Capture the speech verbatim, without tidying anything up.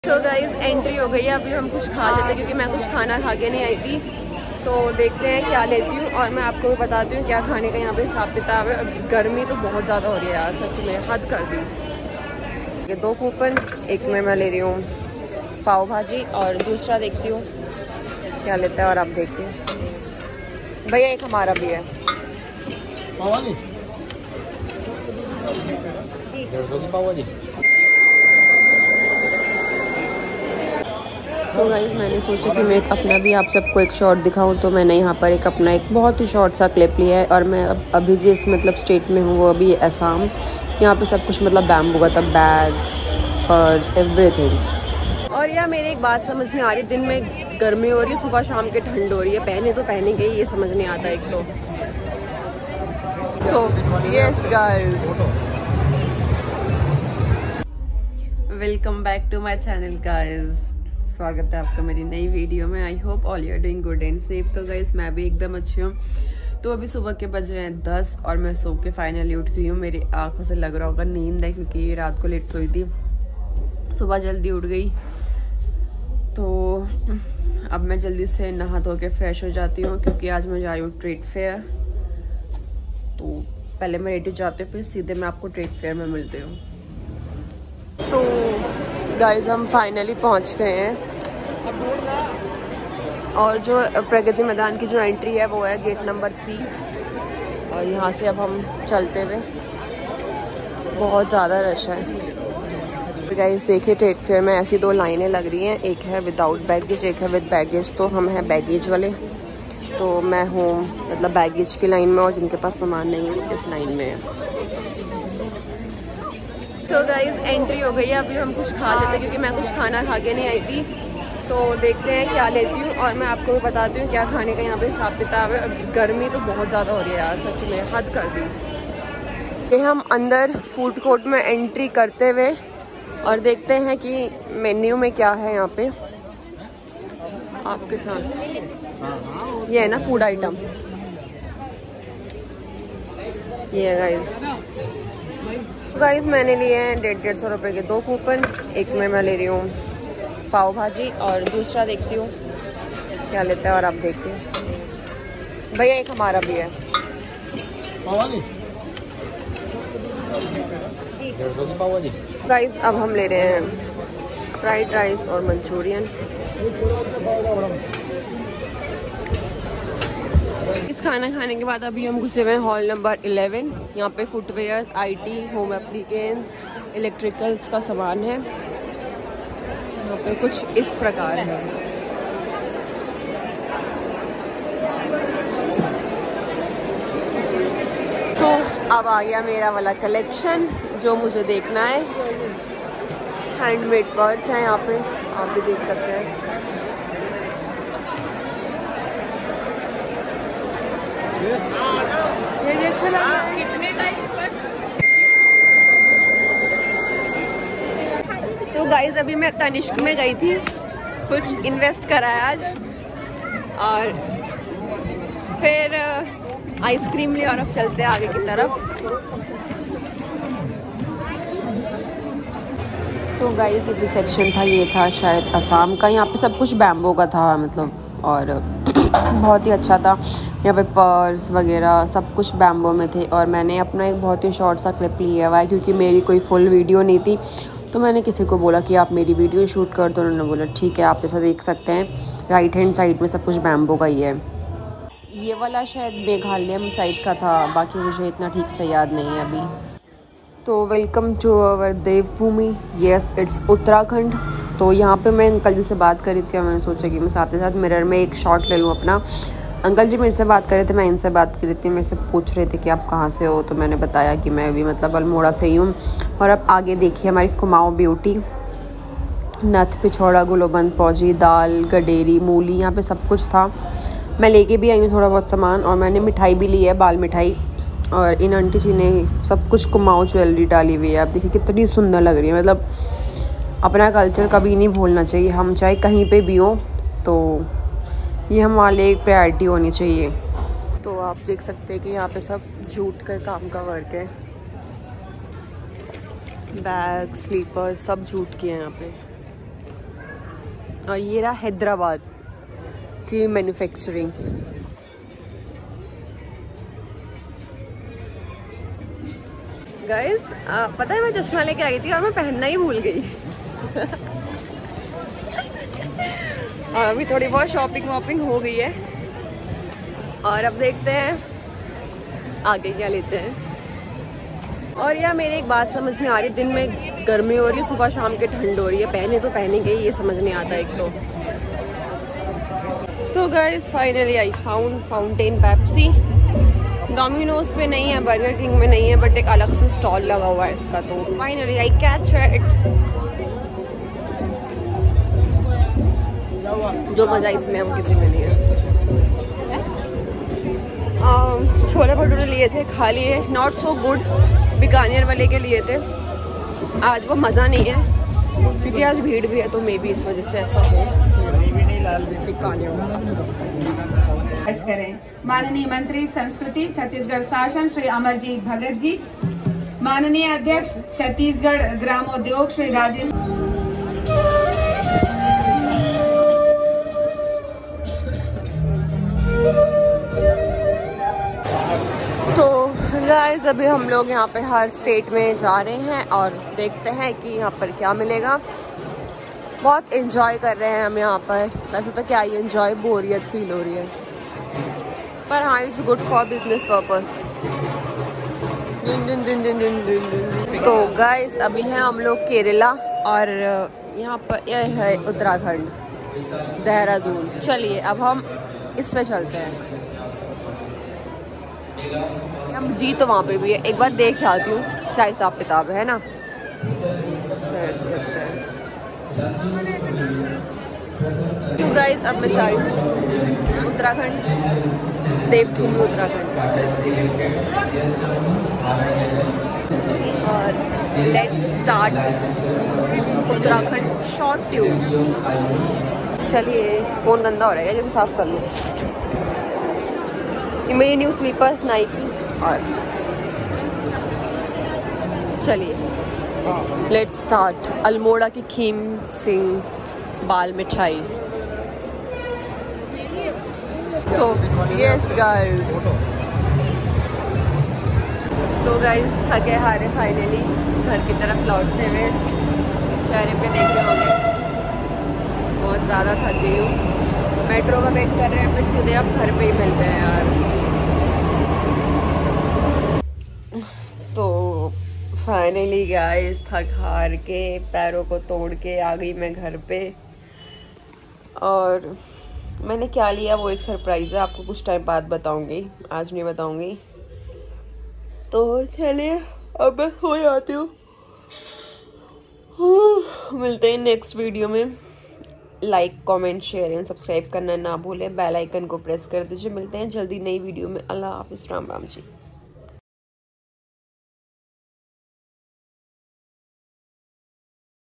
तो guys entry हो गई है। अभी हम कुछ खा लेते हैं क्योंकि मैं कुछ खाना खा के नहीं आई थी। तो देखते हैं क्या लेती हूँ और मैं आपको भी बताती हूँ क्या खाने का यहाँ पे हिसाब किताब है। अभी गर्मी तो बहुत ज़्यादा हो रही है यार, सच में हद कर दी। ये दो कूपन, एक में मैं ले रही हूँ पाव भाजी और दूसरा देखती हूँ क्या लेता है। और आप देखिए भैया, एक हमारा भी है पाव भाजी डेढ़ सौ की पाव भाजी। तो गाइस मैंने सोचा कि मैं एक अपना भी आप सबको एक शॉर्ट दिखाऊं, तो मैंने यहाँ पर एक अपना एक बहुत ही शॉर्ट सा क्लिप लिया है। और मैं अब अभी जिस मतलब स्टेट में हूँ वो अभी असम। यहाँ पे सब कुछ मतलब बैम्बू का था, बैग्स और एवरीथिंग। और यार मेरी एक बात समझ नहीं आ रही, दिन में गर्मी हो रही है, सुबह शाम के ठंड हो रही है, पहने तो पहने गई, ये समझ नहीं आता एक तो। तो yes guys, welcome back to my channel guys. स्वागत है आपका मेरी नई वीडियो में। I hope all you are doing good and safe. तो गाइस मैं भी एकदम अच्छी हूँ। तो अभी सुबह के बज रहे हैं दस और मैं सो के फाइनली उठ गई हूँ। मेरी आंखों से लग रहा होगा नींद है क्योंकि रात को लेट सोई थी, सुबह जल्दी उठ गई। तो अब मैं जल्दी से नहा धो के फ्रेश हो जाती हूँ क्योंकि आज मैं जा रही हूँ ट्रेड फेयर। तो पहले मैं रेडी जाती हूँ, फिर सीधे मैं आपको ट्रेड फेयर में मिलती हूँ। तो गाइस हम फाइनली पहुंच गए हैं और जो प्रगति मैदान की जो एंट्री है वो है गेट नंबर थ्री। और यहाँ से अब हम चलते हुए, बहुत ज़्यादा रश है गाइस। देखिए ट्रेड फेयर में ऐसी दो लाइनें लग रही हैं, एक है विदाउट बैगेज, एक है विद बैगेज। तो हम हैं बैगेज वाले, तो मैं हूँ मतलब बैगेज की लाइन में और जिनके पास सामान नहीं है इस लाइन में है। तो गाइस एंट्री हो गई है। अभी हम कुछ खा लेते हैं क्योंकि मैं कुछ खाना खा के नहीं आई थी। तो देखते हैं क्या लेती हूँ और मैं आपको भी बताती हूँ क्या खाने का यहाँ पे हिसाब किताब है। अभी गर्मी तो बहुत ज़्यादा हो रही है यार, सच में हद कर दी। ये हम अंदर फूड कोर्ट में एंट्री करते हुए और देखते हैं कि मेन्यू में क्या है यहाँ पे आपके साथ। ये है ना फूड आइटम, ये है गाइस। गाइस मैंने लिए हैं डेढ़ डेढ़ सौ रुपये के दो कूपन, एक में मैं ले रही हूँ पाव भाजी और दूसरा देखती हूँ क्या लेता है। और आप देखिए भैया, एक हमारा भी है पाव भाजी डेढ़ सौ की पाव भाजी। गाइस अब हम ले रहे हैं फ्राइड राइस और मंचूरियन। इस खाना खाने के बाद अभी हम घुसे हुए हैं हॉल नंबर इलेवन। यहाँ पे footwear, IT, home appliances, electricals का सामान है। यहाँ पे कुछ इस प्रकार है। तो अब आ गया मेरा वाला कलेक्शन जो मुझे देखना है। हैंडमेड पर्स हैं यहाँ पे, आप भी देख सकते हैं। ये अच्छा लग रहा है। कितने का तो गाइज अभी मैं तनिष्क में गई थी, कुछ इन्वेस्ट करा है आज और फिर आइसक्रीम ली और अब चलते हैं आगे की तरफ। तो गाइज ये जो सेक्शन था ये था शायद असम का। यहाँ पे सब कुछ बैम्बो का था मतलब, और बहुत ही अच्छा था। यहाँ पे पर्स वगैरह सब कुछ बैम्बो में थे। और मैंने अपना एक बहुत ही शॉर्ट सा क्लिप लिया हुआ है क्योंकि मेरी कोई फुल वीडियो नहीं थी। तो मैंने किसी को बोला कि आप मेरी वीडियो शूट कर दो, उन्होंने बोला ठीक है। आप ऐसा देख सकते हैं राइट हैंड साइड में सब कुछ बैम्बो का ही है। ये वाला शायद मेघालय साइड का था, बाकी मुझे इतना ठीक से याद नहीं है अभी। तो welcome to our Devbhoomi, yes it's Uttarakhand. तो यहाँ पे मैं अंकल जी से बात करी थी और मैंने सोचा कि मैं साथ ही साथ मिरर में एक शॉट ले लूँ अपना। अंकल जी मेरे से बात कर रहे थे, मैं इनसे बात कर रही थी। मेरे से पूछ रहे थे कि आप कहाँ से हो, तो मैंने बताया कि मैं भी मतलब अल्मोड़ा से ही हूँ। और अब आगे देखिए हमारी कुमाऊँ ब्यूटी, नथ, पिछौड़ा, गुलोबंद, पौजी, दाल, गडेरी, मूली, यहाँ पे सब कुछ था। मैं लेके भी आई हूँ थोड़ा बहुत सामान और मैंने मिठाई भी ली है, बाल मिठाई। और इन आंटी जी ने सब कुछ कुमाऊँ ज्वेलरी डाली हुई है। आप देखिए कितनी सुंदर लग रही है। मतलब अपना कल्चर कभी नहीं भूलना चाहिए, हम चाहे कहीं पे भी हो, तो ये हमारे लिए एक प्रायोरिटी होनी चाहिए। तो आप देख सकते हैं कि यहाँ पे सब जूट का काम का वर्क है। बैग, स्लीपर सब जूट के हैं यहाँ पे। और ये रहा हैदराबाद की मैन्युफैक्चरिंग। गाइस पता है मैं चश्मा लेके आई थी और मैं पहनना ही भूल गई। और अभी थोड़ी बहुत शॉपिंग वॉपिंग हो गई है और अब देखते हैं आगे क्या लेते हैं। और यार मेरी एक बात समझ नहीं आ रही, दिन में गर्मी हो रही है, सुबह शाम के ठंड हो रही है, पहने तो पहनेंगे ये समझ नहीं आता एक तो। तो guys finally I found fountain Pepsi. Domino's पे नहीं है, बर्गर किंग में नहीं है, बट एक अलग से स्टॉल लगा हुआ है इसका। तो फाइनली आई कैच इट। जो मजा इसमें वो किसी में नहीं है। छोले भटूरे लिए थे, खा लिए, नॉट सो गुड। बीकानेर वाले के लिए थे, आज वो मज़ा नहीं है क्योंकि आज भीड़ भी है, तो मे बी इस वजह से ऐसा हो। करें माननीय मंत्री संस्कृति छत्तीसगढ़ शासन श्री अमरजीत भगत जी, माननीय अध्यक्ष छत्तीसगढ़ ग्रामोद्योग श्री राजेंद्र। तो गाइस अभी हम लोग यहाँ पे हर स्टेट में जा रहे हैं और देखते हैं कि यहाँ पर क्या मिलेगा। बहुत एंजॉय कर रहे हैं हम यहाँ पर। वैसे तो क्या ही एंजॉय, बोरियत फील हो रही है, पर हाँ it's good for business purpose. तो गाइस अभी हैं हम लोग केरला और यहाँ पर यह है उत्तराखंड, देहरादून। चलिए अब हम इसमें चलते हैं। हम जी तो वहाँ पे भी है, एक बार देख आती हूँ क्या हिसाब किताब है ना। तो गाइस अब मैं जा रही हूँ उत्तराखंड, देवभूमि उत्तराखंड। और let's start Uttarakhand short tube. चलिए फ़ोन गंदा हो रहा है, जब साफ कर लूँ। मेरी न्यू स्लीपर्स नाइकी। और चलिए लेट्स स्टार्ट। अल्मोड़ा की खीम सिंह बाल मिठाई। तो यस गाइस, तो गाइस थके हारे फाइनली घर की तरफ लौटते हुए चेहरे पे देख रहे होंगे बहुत ज़्यादा थक गई हूँ। मेट्रो का वेट कर रहे हैं, फिर सीधे अब घर पे ही मिलते हैं यार। तो फाइनली गाइस थक हार के पैरों को तोड़ के आ गई मैं घर पे। और मैंने क्या लिया वो एक सरप्राइज़ है, आपको कुछ टाइम बाद बताऊंगी, आज नहीं बताऊंगी। तो चलिए अब मैं सो जाती हूँ। मिलते हैं नेक्स्ट वीडियो में। Like comment share and subscribe करना ना भूलें, बेल आइकन को प्रेस कर दीजिए। मिलते हैं जल्दी नई वीडियो में। अल्लाह हाफिज़, राम राम जी।